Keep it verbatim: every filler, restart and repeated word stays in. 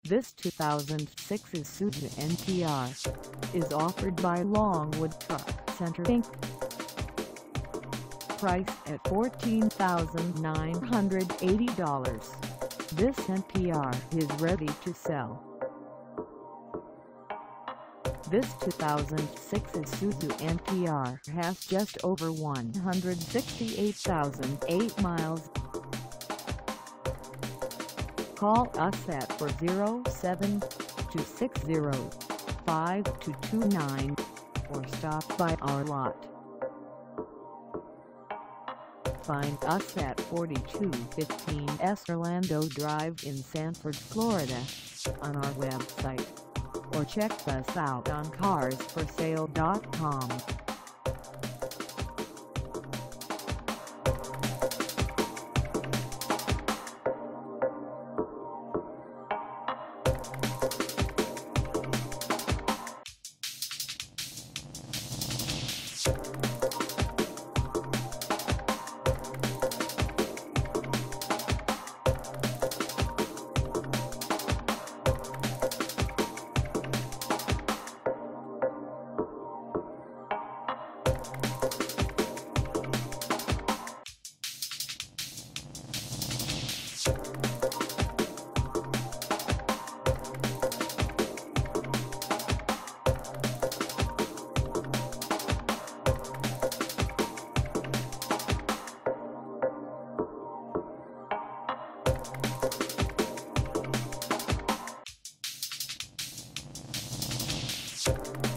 This two thousand six Isuzu N P R is offered by Longwood Truck Center Incorporated. Priced at fourteen thousand nine hundred eighty dollars, this N P R is ready to sell. This two thousand six Isuzu N P R has just over one hundred sixty-eight thousand eight miles. Call us at four oh seven, two six zero, five two two nine or stop by our lot. Find us at forty-two fifteen S Orlando Drive in Sanford, Florida, on our website, or check us out on cars for sale dot com. You